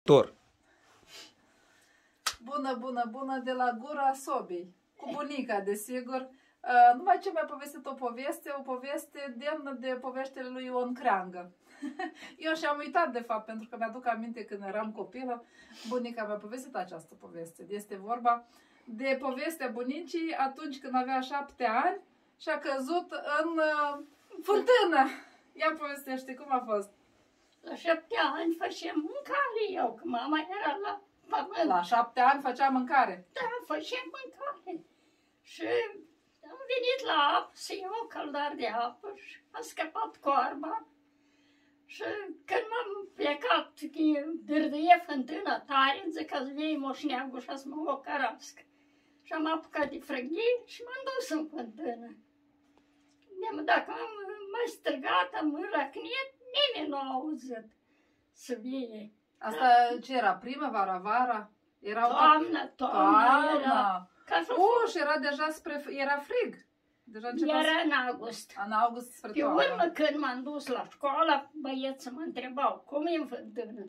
ajutor. Bună, bună, bună de la gura sobei. Cu bunica, desigur. Numai ce mi-a povestit o poveste demnă de poveștile lui Ion Creangă. Eu și-am uitat, de fapt, pentru că mi-aduc aminte când eram copilă, bunica mi-a povestit această poveste. Este vorba de povestea bunicii atunci când avea 7 ani și a căzut în fântână. Ia povestește, cum a fost? La 7 ani făceam mâncare eu, că mama era la pământ. La 7 ani făcea mâncare? Da, făceam mâncare. Și am venit la apă să iau caldar de apă și a scăpat coarba. Și când m-am plecat, dârdâie fântâna tare, zic că îți vei moșneagul și să mă ocărască. Și am apucat de frânghie și m-am dus în fântână. Dacă am mai strigat, am răcnit, nimeni nu a auzit să vie. Asta ce era? Primăvara, vara? Toamna era. Și era deja era frig. Deja era în august. În august spre pe toamnă. urmă, când m-am dus la școală, băieții mă întrebau, cum e în fântână?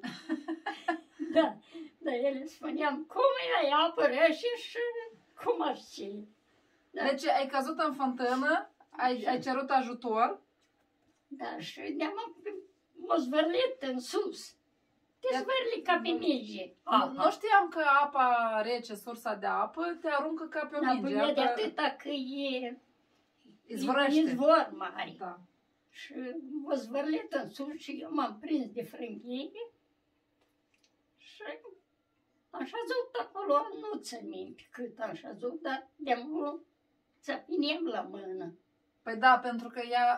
Da, ele spuneam, cum e, ai apă rece și cum aș ști. Da. Deci ai căzut în fântână, ai cerut ajutor. Da, și m-am zvârlit în sus. Te zvârli ca pe minge. Nu știam că apa rece, sursa de apă, te aruncă ca pe o minge. Da, de atâta că e izvorăște. Izvor mare. Da. Și m-a zvârlit în sus și eu m-am prins de frânghie și am șezut acolo, nu țin minte cât am șezut, dar de mult țăpinem la mână. Păi da, pentru că ea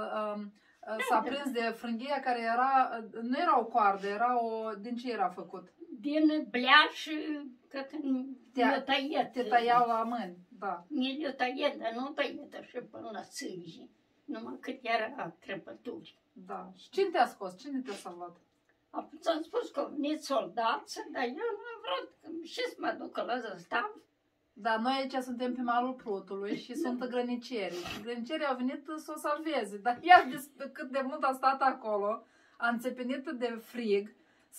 s-a prins de frânghia care era, nu era o coardă, din ce era făcut? Din bleaș și că când te tăiau la mâini, da. Mi-le tăiet, dar nu tăiet așa până la sânge, numai cât era crăpături. Da. Și cine te-a scos? Cine te-a salvat? Apoi ți-am spus că au venit soldați, dar eu nu am vrut și să mă duc la zăstav. Da, noi aici suntem pe malul Prutului și sunt grănicerii. Grănicerii au venit să o salveze, dar ea cât de mult a stat acolo, a înțepenit de frig,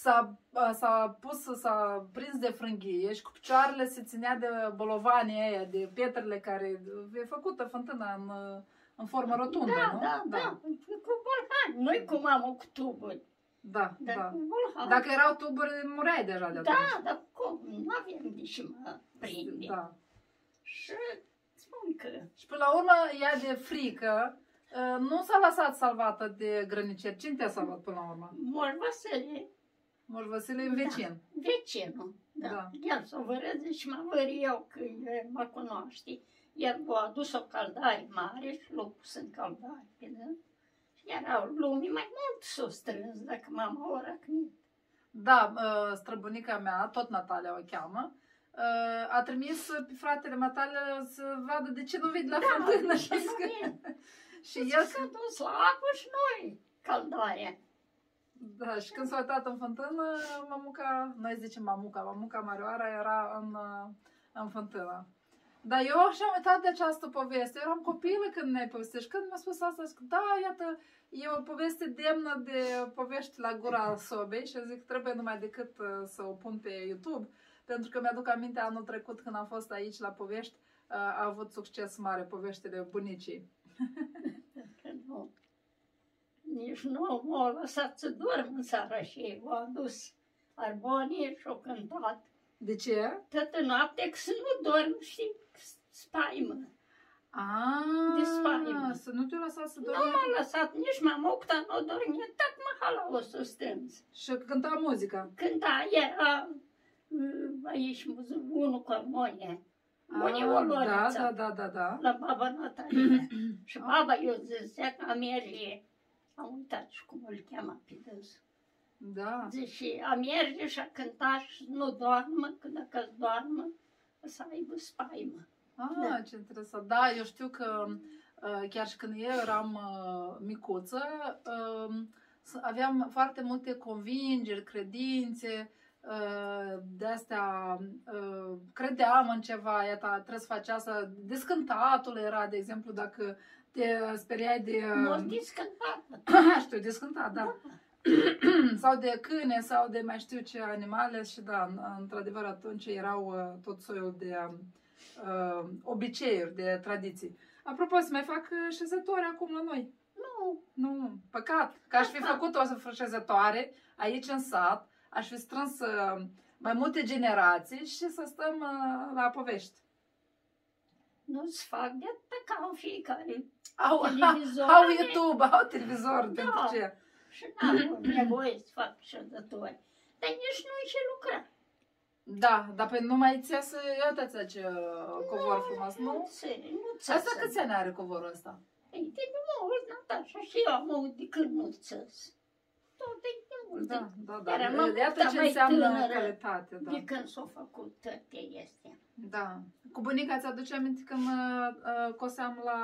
s-a prins de frânghie și cu picioarele se ținea de bolovanii aia, de pietrele care e făcută fântâna în formă rotundă, nu? Da, cu bolhani, nu-i cum am cu tuburi. Da. Dacă erau tuburi, mureai deja de atunci. Da, cum? Nu aveam de ce mă prinde. Da. Și spun că... Și până la urmă, ea de frică, nu s-a lăsat salvată de grăniceri. Cine te-a salvat până la urmă? Moș Vasile. Moș Vasile e vecin. Da, vecinul, da. El s-a vărât și mă văr eu că mă cunoaște. El a adus o caldare mare și l-a pus în caldare pe dâns. Erau lumii mai mult s-o strâns dacă mama o răcnit. Da, străbunica mea, tot Natalia o cheamă, a trimis pe fratele matale să vadă de ce nu vede la fântână. Și el s-a dus la apă și noi caldarea. Da, și când s-a uitat în fântână, noi zicem mamuca Marioara era în fântână. Dar eu și-am uitat de această poveste. Eu eram copilă când ne-ai povestit și când mi-a spus asta, zic, da, iată, e o poveste demnă de povești la gura sobei și zic, trebuie numai decât să o pun pe YouTube, pentru că mi-aduc aminte anul trecut când am fost aici la povești, a avut succes mare poveștile bunicii. Nu. Nici nu m-au lăsat să dorm în seara și au adus armonie și au cântat. De ce? Toată noaptea că să nu dorm și spaimă. De spaimă. Să nu te lăsa să dormi? Nu m-a lăsat, nici mamucta nu dormie, tot mahala o să strâns. Și cânta muzica? Cânta, era aici unul cu armonie. Bunioolorița. Da. La baba Natalia. Și baba eu zicea că merge, am uitat și cum îl cheamă pe dânsul. Da. Zice, a merge și a cânta și nu doarmă, că dacă doarmă, o să aibă spaimă. Da. Ce interesant. Da, eu știu că chiar și când eu eram micuță, aveam foarte multe convingeri, credințe, de-astea, credeam în ceva, iată, trebuie să faci asta. Descântatul era, de exemplu, dacă te speriai de... Nu, descântat. Știu, descântat, da. sau de câine, sau de mai știu ce animale și da, într-adevăr atunci erau tot soiul de obiceiuri, de tradiții. Apropo, să mai fac șezători acum la noi. Nu, păcat, că aș fi făcut o șezătoare aici în sat, aș fi strâns mai multe generații și să stăm la povești. Nu-ți fac de atât ca în fiecare Au YouTube, au televizor, Da. pentru ce? Și n-am nevoie să fac șezători. Dar nici nu-i ce lucra. Da, dar pe numai ți să uitați ce covor frumos, nu? Nu Asta câți ani are covorul ăsta? E de mult, Natasha, și eu am auzit de când nu țăs. Tot de mult. Da. Era mai Iată multă, ce mai înseamnă tânără calitate, da. De când s-au făcut toate astea. Da. Cu bunica ți-aduce aminte când coseam la,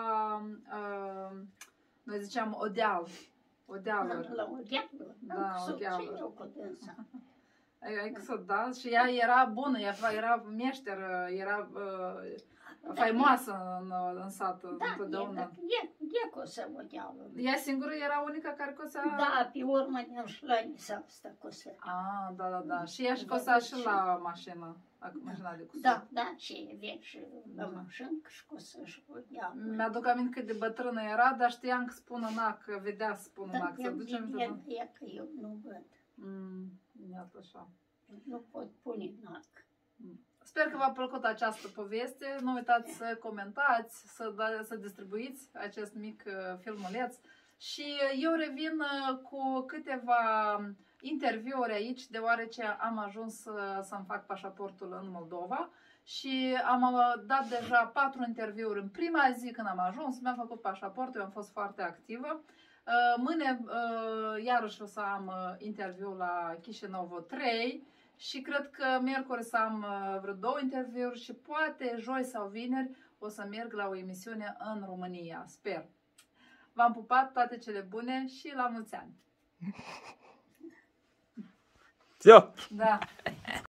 noi ziceam odeal. Odealuri. La Ogheală. Da, Și Ogheală. eu cu dânsa. Ai căsut, da? Și ea era bună, ea era meșteră, era faimoasă în sat, întotdeauna. E că o să Ogheală. Ea singură era unica care cosea? Da, pe urmă ne-am și la Nisa asta cosea. Da. Și ea și cosea și la mașină, la mașina de cusut. Da, și vine și la mașină și cosea și Ogheală. Mi-aduc aminte cât de bătrână era, dar știam că spun în ac, că vedea să spun în ac. Să ducem E că eu nu văd. Iată așa. Nu pot pune în ac. Sper că v-a plăcut această poveste. Nu uitați să comentați, să distribuiți acest mic filmuleț. Și eu revin cu câteva interviuri aici, deoarece am ajuns să-mi fac pașaportul în Moldova. Și am dat deja 4 interviuri în prima zi când am ajuns, mi-am făcut pașaportul, eu am fost foarte activă. Mâine iarăși o să am interviu la Chișinău 3 și cred că miercuri să am vreo 2 interviuri și poate joi sau vineri o să merg la o emisiune în România, sper. V-am pupat, toate cele bune și la mulți ani! Все. Da.